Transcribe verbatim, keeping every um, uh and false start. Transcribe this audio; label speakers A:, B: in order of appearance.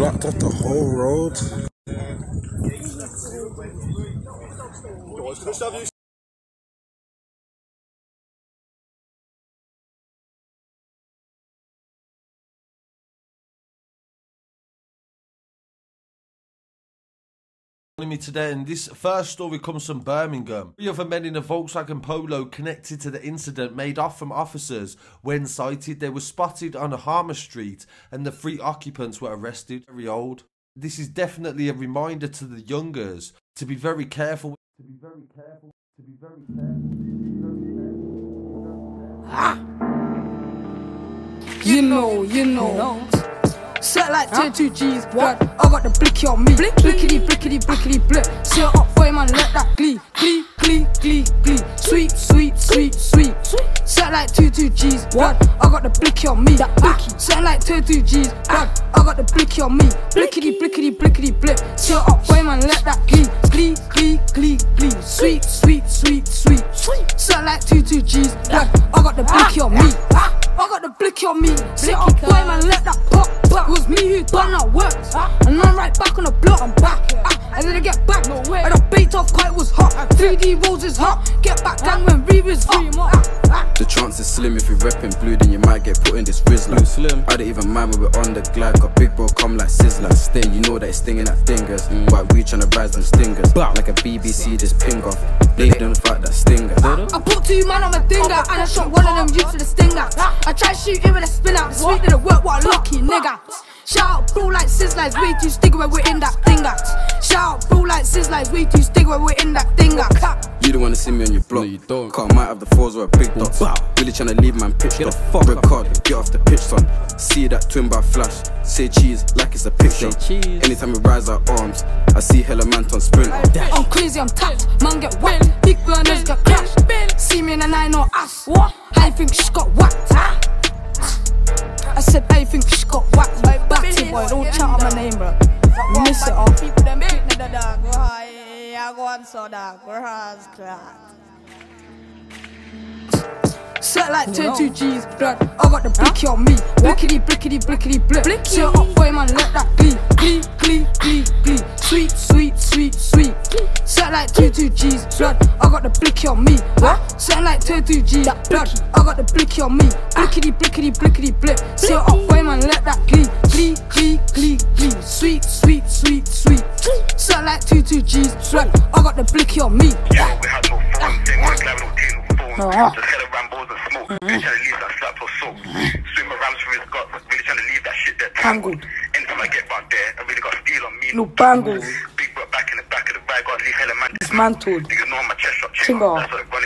A: blocked off the whole road.
B: Me today, and this first story comes from Birmingham. Three other men in a Volkswagen Polo connected to the incident made off from officers. When sighted, they were spotted on a Harmer Street, and the three occupants were arrested. Very old. This is definitely a reminder to the youngers to be very careful. To be very careful. To be very careful.
C: Ah. You know, you know. know. Set like huh? two G's, blood. I got the blicky on me. Blick, blickety, blickety, blickety, blick. Sit up, boy, man, let that glee, glee, glee, glee, glee. Sweet, sweet, sweet, sweet. Set like two two G's, blood. I got the blicky on me. That blicky. Set like two two G's, blood. I got the blicky on me. Blickety, blickety, blickety, blick. Sit up, boy, man, let that glee, glee, glee, glee, glee. Sweet, sweet, sweet, sweet. Set like two two G's, blood. I got the blicky on me. I got the blicky on me. Sit up, boy, man, let that pop. It was me who done that work, and I'm right back on the block. I'm back, I didn't get back. No way. And the bait off quite was hot. three D rolls is hot. Get back down when Reaver's up.
D: The chance is slim if you're repping blue, then you might get put in this Rizzler. Slim. I don't even mind when we're on the glide. Got big bro come like Sizzler. Sting, you know that it's stinging at fingers. Mm. While we tryna rise them stingers. Bow. Like a B B C just ping off. Blade them fight that stinger.
C: I put two man on my dinger, and I shot one of them youths with a stinger. I tried shooting with a spin out. The sweet didn't work, what a lucky nigga. Shout out, bro, like Sizzler, way too sticky when we're in that thinger. Shout out, bro, like Sizzler, way too sticky when we're in that thinger.
D: You don't wanna see me on your block. No, you don't. Cause I might have the fours or a big dot. Really tryna leave man pitched off. Red card, get off the pitch, son. See that twin bar flash. Say cheese like it's a picture. Anytime we rise our arms, I see hella man ton sprint.
C: I'm crazy, I'm tapped. Man get whacked. Big burners get crashed. See me in a nine or ass. What? I think she got whacked. I said I think she got whacked. My batty boy, don't chat on my name, bro. Miss it off.
E: People them picking the dog. Go high, I go on so dog. We're has class.
C: Set like two two G's, blood. I got the blicky on me. Blickety, blickety, blickety, blick. Sit up, boy, man, let that glee, glee, glee, glee, glee. Sweet, sweet, sweet, sweet. Set like two two G's, blood. I got the blicky on me. Set like two two G's, blood. I got the blicky on me. Blickety, blickety, blickety, blick. Sit up, boy, man, let that glee, glee, glee, glee, glee. Sweet, sweet, sweet, sweet. Set like two two G's, blood. I got the blicky on me.
F: Yeah, we had no phone thing, we're grabbing no team, no phone. Just hella Rambos and smoke. Really trying to leave that slap or soap. Swim around through his gut, really trying to leave that shit there tangled. Anytime I get back there, I really got steel on me.
G: No bangles.
F: Big butt back in the back of the bag, got to leave hella man
G: dismantled.
F: Niggas know my chest shot.
G: Timber.
F: That's what